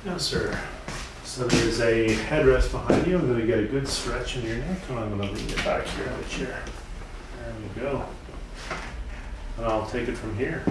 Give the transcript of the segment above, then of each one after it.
Yes, sir. So there's a headrest behind you. I'm going to get a good stretch in your neck, and I'm going to lean it back here in the chair. There we go. And I'll take it from here.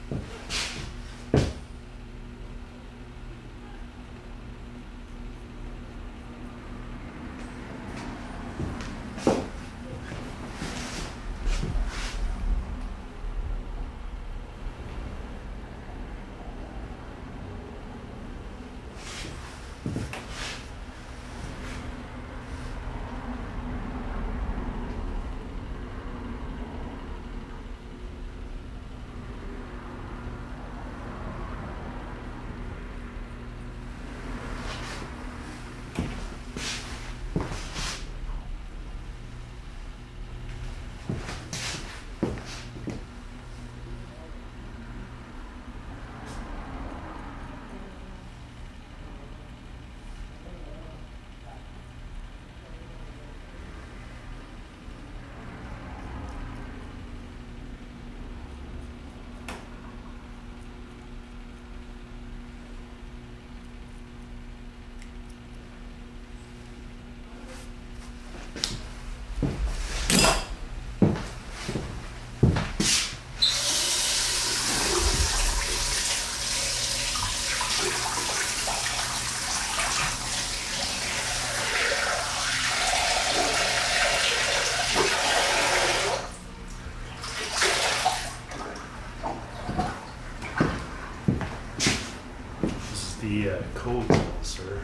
The code, sir.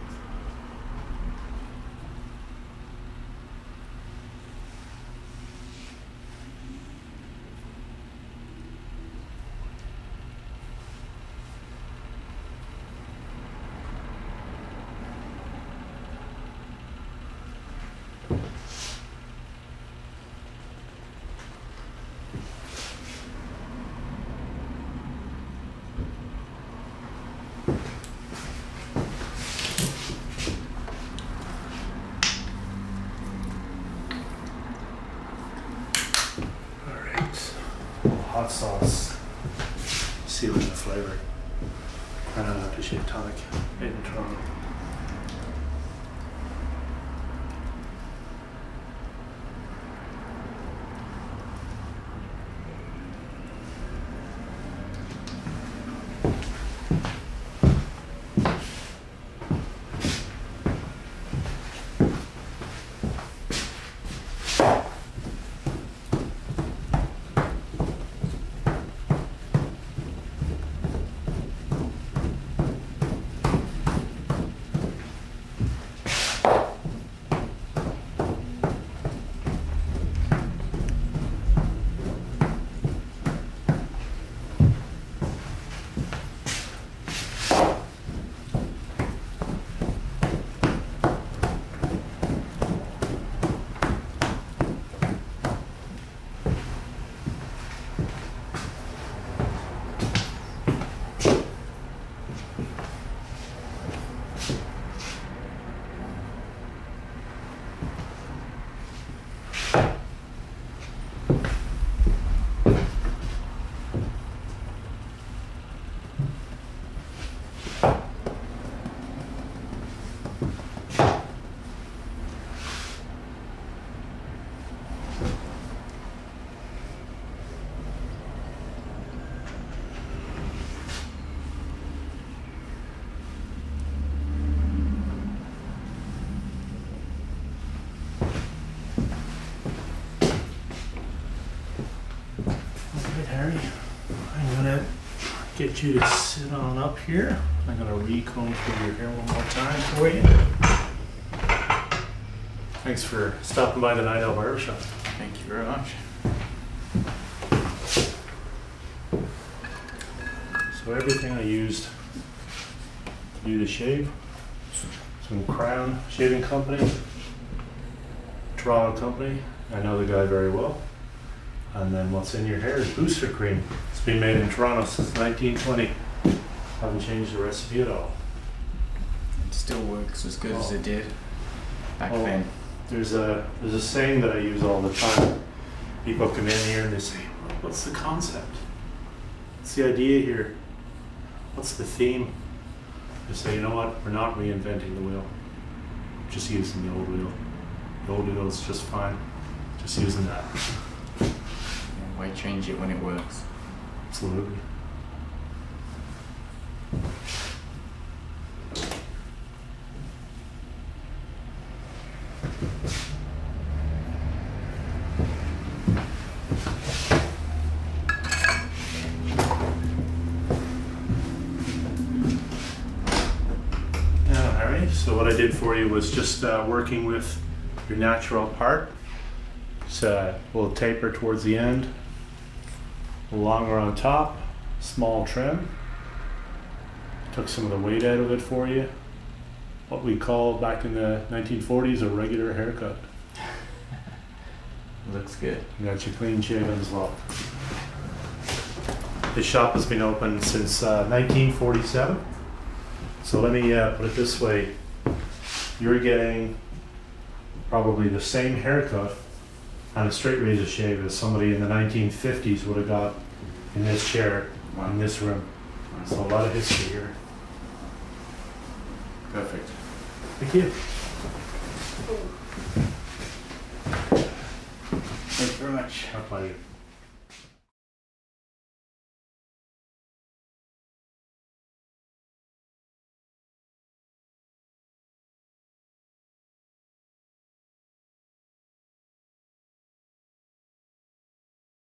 Hot sauce, sealing the flavor. Aftershave tonic made in Toronto. I'm gonna get you to sit on up here. I'm gonna recomb through your hair one more time for you. Thanks for stopping by the Nite Owl Barber Shop. Thank you very much. So everything I used to do the shave, some Crown Shaving Company, Toronto company, I know the guy very well. And then what's in your hair is booster cream. It's been made in Toronto since 1920. Haven't changed the recipe at all. It still works as good as it did back then. There's a saying that I use all the time. People come in here and they say, what's the concept? What's the idea here? What's the theme? I say, you know what? We're not reinventing the wheel. Just using the old wheel. The old wheel is just fine. Just using that. Yeah, why change it when it works? Absolutely. So what I did for you was just working with your natural part. So we'll taper towards the end, longer on top, small trim. Took some of the weight out of it for you. What we called back in the 1940s a regular haircut. Looks good. You got your clean shaven as well. This shop has been open since 1947. So let me put it this way. You're getting probably the same haircut and a straight razor shave as somebody in the 1950s would have got in this chair, in this room. So a lot of history here. Perfect. Thank you. Thank you very much. Our pleasure.